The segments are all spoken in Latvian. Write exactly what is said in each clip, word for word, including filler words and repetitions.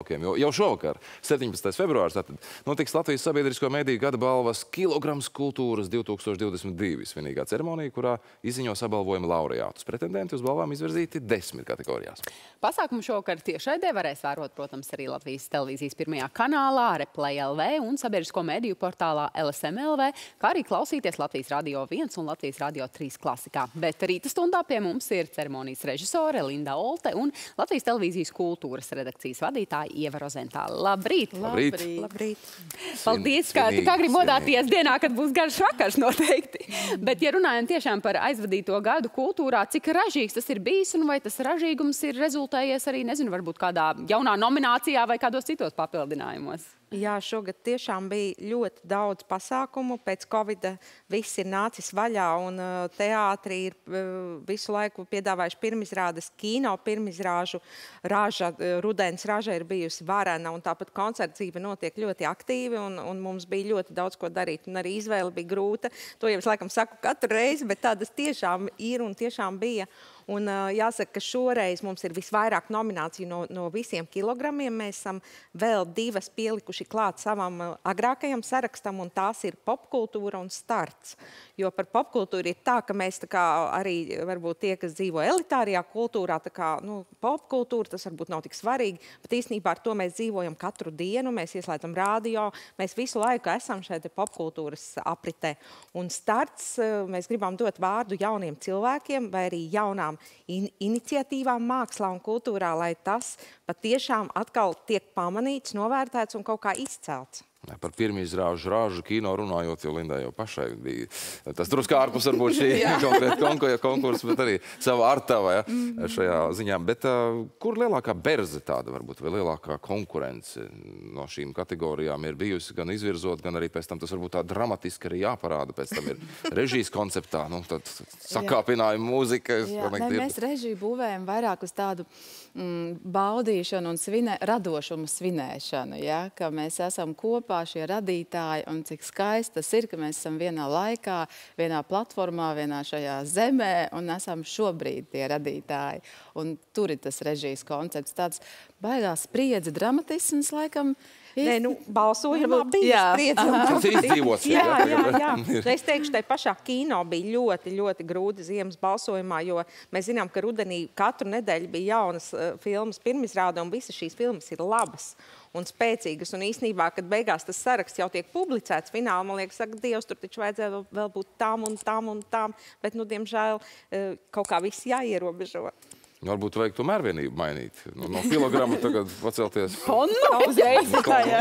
jaukiem, jo jau šovakar, septiņpadsmitais februārs, tātad notiks Latvijas sabiedrisko mediju gada balvas Kilograms kultūras divi tūkstoši divdesmit divi svinīgā ceremonija, kurā izziņos apbalvojuma laureātus. Pretendenti uz balvām izvirzīti desmit kategorijās. Pasākumu šovakar tiešraidē varēs vērot, protams, arī Latvijas televīzijas pirmajā kanālā, Replay L V un sabiedrisko mediju portālā L S M L V, kā arī klausīties Latvijas Radio viens un Latvijas Radio trīs klasikā. Bet rīta stundā pie mums ir ceremonijas režisore Linda Olte un Latvijas televīzijas kultūras redakcijas vadītāja Ieva Rozentāle. Labrīt! Labrīt! Labrīt! Paldies, ka tā grib modāties dienā, kad būs garš vakars noteikti. Bet, ja runājam tiešām par aizvadīto gadu kultūrā, cik ražīgs tas ir bijis un vai tas ražīgums ir rezultējies arī, nezinu, varbūt kādā jaunā nominācijā vai kādos citos papildinājumos? Jā, šogad tiešām bija ļoti daudz pasākumu. Pēc Covida viss ir nācis vaļā un teātri ir visu laiku piedāvājuši pirmizrādes, kino pirmizrāžu. Raža, rudens raža ir bijusi varena un tāpat koncertdzīve notiek ļoti aktīvi un, un mums bija ļoti daudz ko darīt un arī izvēle bija grūta. To jau es laikam saku katru reizi, bet tādas tiešām ir un tiešām bija. Un jāsaka, ka šoreiz mums ir visvairāk nomināciju no, no visiem kilogramiem. Mēs esam vēl divas pielikuši klāt savam agrākajam sarakstam, un tās ir popkultūra un starts. Jo par popkultūru ir tā, ka mēs tā kā arī varbūt tie, kas dzīvo elitārajā kultūrā, tā kā, nu, popkultūra, tas varbūt nav tik svarīgi, bet īstenībā ar to mēs dzīvojam katru dienu, mēs ieslēdzam rādio, mēs visu laiku esam šeit popkultūras apritē. Un starts, mēs gribam dot vārdu jauniem cilvēkiem vai arī jaunām in iniciatīvām mākslā un kultūrā, lai tas patiešām atkal tiek pamanīts, novērtēts un kaut kā izcelts. Par pirmizrāžu rāžu kino runājot, jo Lindai jau pašai bija tas drusku ārpus varbūt šī konkrēta konkursa, bet arī sava artava, ja, šajā ziņā. Bet uh, kur lielākā berze tāda varbūt, vai lielākā konkurence no šīm kategorijām ir bijusi gan izvirzot, gan arī pēc tam tas varbūt tā dramatiski arī jāparāda, pēc tam ir režijas konceptā, nu, tad sakāpinājuma mūzika. Jā, ne, mēs režiju būvējam vairāk uz tādu mm, baudīšanu un svinē, radošumu svinēšanu, ja, ka mēs esam kopā šie radītāji, un cik skaisti tas ir, ka mēs esam vienā laikā, vienā platformā, vienā šajā zemē, un esam šobrīd tie radītāji. Un tur ir tas režijas koncepts, tāds baigās spriedze, dramatisms, laikam. Nē, nu, balsojumā bija spriedze. Tas ir izdzīvots. Jā, jā, jā. Es teikšu, tai pašā kino bija ļoti, ļoti grūti ziemas balsojumā, jo mēs zinām, ka rudenī katru nedēļu bija jaunas uh, filmas pirmizrāde, un visas šīs filmas ir labas un spēcīgas. Un īstenībā, kad beigās tas saraksts jau tiek publicēts fināli, man liekas, saka, Dievs, tur taču vajadzēja vēl, vēl būt tām un tām un tām, bet, nu, diemžēl, uh, kaut kā viss jāierobežo. Varbūt vajag to mērvienību mainīt. No, no kilograma tagad pacelties. Konu uzreiz.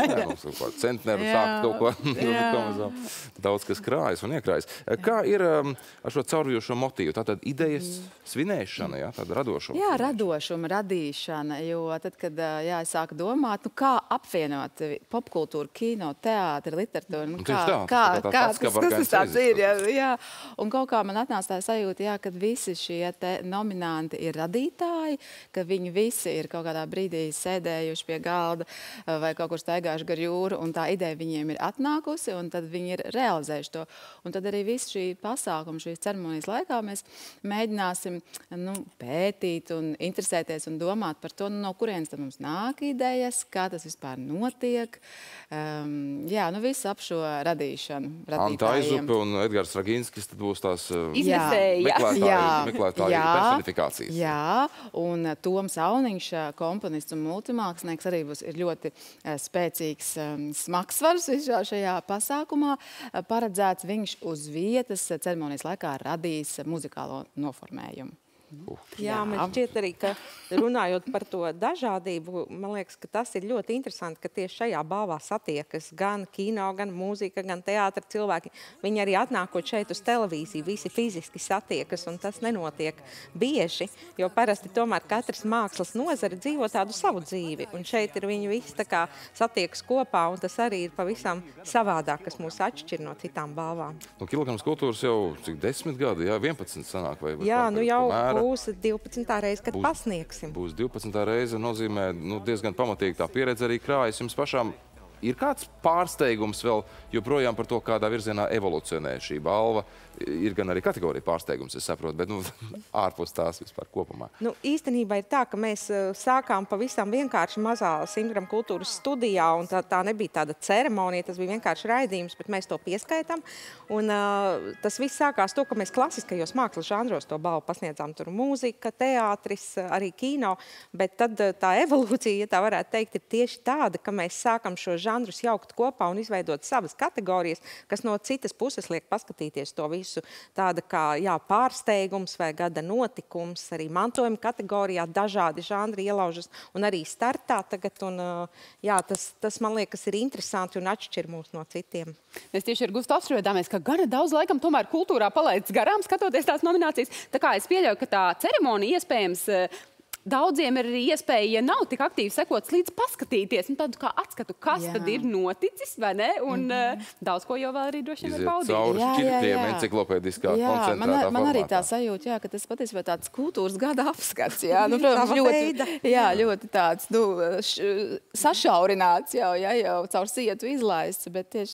Centneru sākt kaut ko. Daudz kas krājas un iekrājas. Kā ir um, ar šo caurvijošo motīvu? Tātad idejas svinēšana, jā, tāda radošuma? Jā, radošuma, radīšana. Jo tad, kad jā, es sāku domāt, nu kā apvienot popkultūru, kino, teātri, literatūru, nu kā, tā, kā, tā, tā, kā tas, tas, tas tāds ir. Jā, jā. Un kaut kā man atnāca tā sajūta, jā, kad visi šie te nominanti ir radītāji, ka viņi visi ir kaut kādā brīdī sēdējuši pie galda vai kaut kur staigājuši gar jūru, un tā ideja viņiem ir atnākusi, un tad viņi ir realizējuši to. Un tad arī visu šī pasākuma, šīs ceremonijas laikā mēs mēģināsim nu, pētīt un interesēties un domāt par to, nu, no kurienes tad mums nāk idejas, kā tas vispār notiek. Um, jā, nu viss ap šo radīšanu. Anta Aizupe un Edgars Ragīnskis tad būs tās uh, Iznesēji, meklētāji, meklētāji jā, personifikācijas. Jā, un Toms Auniņš, komponists un multimākslinieks, arī būs ir ļoti spēcīgs um, smagsvars visā šajā pasākumā. Paredzēts, viņš uz vietas ceremonijas laikā radīs muzikālo noformējumu. Uh. Jā, man šķiet arī, ka runājot par to dažādību, man liekas, ka tas ir ļoti interesanti, ka tieši šajā balvā satiekas gan kino, gan mūzika, gan teātra cilvēki. Viņi arī atnākot šeit uz televīziju, visi fiziski satiekas, un tas nenotiek bieži, jo parasti tomēr katrs mākslas nozara dzīvo tādu savu dzīvi, un šeit ir viņi visi tā kā satiekas kopā, un tas arī ir pavisam savādāk, kas mūs atšķir no citām balvām. Nu, Kilograms kultūras jau cik desmit gadi, jā, vienpadsmit sanāk vai? Jā, nu jau būs divpadsmitā reize, kad būs, pasniegsim. Būs divpadsmitā reize, nozīmē nu, diezgan pamatīgi tā pieredze arī krājas. Jums pašām Ir kāds pārsteigums vēl joprojām par to, kādā virzienā evolucionē šī balva? Ir gan arī kategorija pārsteigums, es saprotu, bet nu, ārpus tās vispār kopumā. Nu, īstenībā ir tā, ka mēs uh, sākām pavisam vienkārši mazā Simtgramu kultūras studijā, un tā, tā nebija tāda ceremonija, tas bija vienkārši raidījums, bet mēs to pieskaitām. Un uh, tas viss sākās to, ka mēs klasiskajos mākslas žanros to balvu pasniedzām. Tur mūzika, teātris, arī kino, bet tad uh, tā evolūcija, ja tā varētu teikt, ir tieši tāda, ka mēs sākam šo žanrus jaukt kopā un izveidot savas kategorijas, kas no citas puses liek paskatīties to visu. Tāda kā jā, pārsteigums vai gada notikums, arī mantojuma kategorijā dažādi žanri ielaužas un arī startā tagad. Un, jā, tas, tas, man liekas, ir interesanti un atšķir mūs no citiem. Mēs tieši ar Gustu apspriedāmies, ka gana daudz laikam tomēr kultūrā palaids garām, skatoties tās nominācijas. Tā kā es pieļauju, ka tā ceremonija iespējams daudziem ir arī iespēja, ja nav tik aktīvi sekots, līdz paskatīties, un tādu kā atskatu, kas jā. Tad ir noticis, vai ne? Un mm-hmm. uh, daudz ko jau vēl arī droši vien var baudīt. Iziet cauri šķirtiem enciklopēdiskā koncentrētā man, formātā. Man arī tā sajūta, jā, ka tas patiesībā tāds kultūras gada apskats, jā. Nu, protams, ļoti, jā, ļoti tāds, nu, š, sašaurināts jau, jā, jau caur sietu izlaists, bet tieši